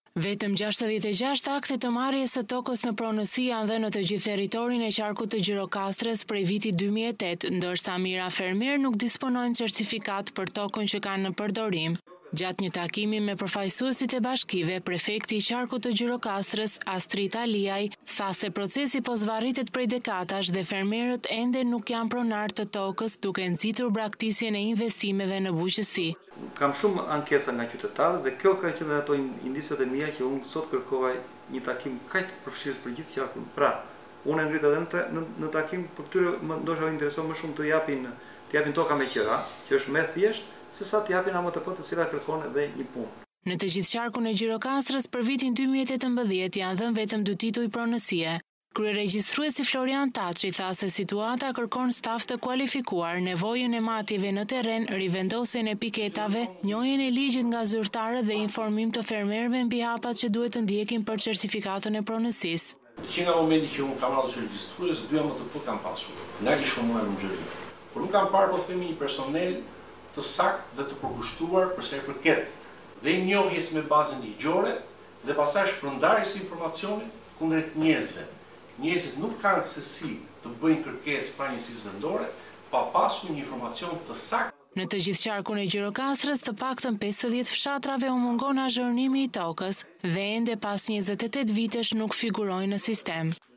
Vetëm 66 akte të marrjes së tokës në pronësi janë dhënë në të gjithë territorin e qarkut të Gjirokastrës prej vitit 2008, ndërsa mijëra fermer nuk disponojnë certifikat për tokën që kanë në përdorim. Gjatë një takimi me përfaqësuesit e bashkive, prefekti i qarkut të Gjirokastrës, Astrid Aliaj, tha se procesi po zvarritet prej dekadash dhe fermerët ende nuk janë pronar të tokës, duke nxitur braktisjen e investimeve në bujqësi. Kam shumë ankesa nga qytetarët dhe kjo ka qenë ato indicet e mia që unë sot kërkova një takim kaq përfshirës për gjithë qarkun. Pra, unë ngrit edhe në takim për këtyre ndoshta u intereson më shumë të japin toka me qira, që është më thjesht se sa të japin AMTP të cilat kërkon edhe një punë. Në të gjithë qarkun e Gjirokastrës për vitin 2018 janë dhënë vetëm 2 tituj pronësie. Kryeregjistruesi Florian Taçi tha se situata kërkon staf të kualifikuar, nevojën e matjeve në terren, rivendosjen e piketave, njohjen e ligjit nga zyrtarët dhe informim të fermerëve mbi hapat që duhet të ndjekin për certifikatën e pronësisë. Që nga momenti që unë kam ardhur që regjistrues, 2 AMTP kam pasur, nga kishkomunar në Xhëri. Por nuk kam parë po themi një personel të saktë dhe të përkushtuar për sa i përket dhe njohjes me bazën ligjore dhe pastaj shpërndarjes së informacionit kundrejt njerëzve. Njerëzit nuk kanë se si të bëjnë kërkesë pra njësisë vendore pa pasur një informacion të saktë. Në të gjithë qarkun e Gjirokastrës, të paktën 50 fshatrave u mungon azhërnimi i tokës dhe ende pas 28 vitesh nuk figurojnë në sistem.